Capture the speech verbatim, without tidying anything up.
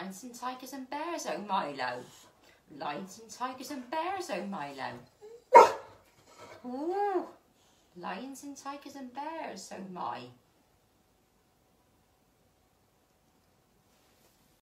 Lions and tigers and bears, oh Milo. Lions and tigers and bears, oh Milo. Ooh. Lions and tigers and bears, oh my.